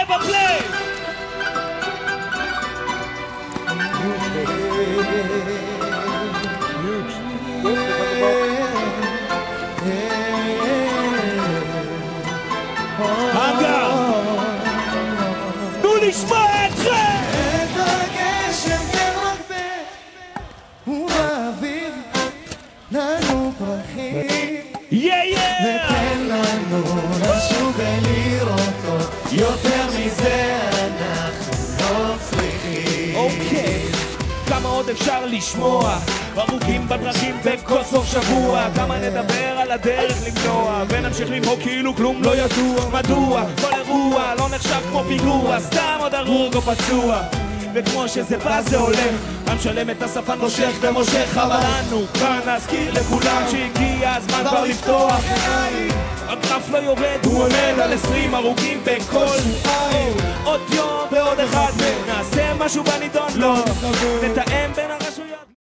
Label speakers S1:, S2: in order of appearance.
S1: רבע פליי! הגר! תנו לשמוע אתכם!
S2: את הגשם כרבה ובאוויר לנו פרחים ותן לנו לשוב ולראות עוד יותר מזה אנחנו לא צריכים.
S1: אוקיי, כמה עוד אפשר לשמוע הרוגים בדרכים בכל סוף שבוע, כמה נדבר על הדרך למנוע ונמשיך למחוק כאילו כלום לא ידוע. מדוע כל אירוע לא נחשב כמו פיגוע, סתם עוד הרוג או פצוע, וכמו שזה בא זה הולך, המשלם את השפן מושך ומושך. אבל אנו כאן נזכיר לכולם שהגיע הזמן כבר לפתוח עיניים, הגרף לא יורד, הוא עומד על 20 הרוגים בכל עין. עוד יום ועוד אחד נעשה משהו בנידון, לא נתאם בין הרשויות.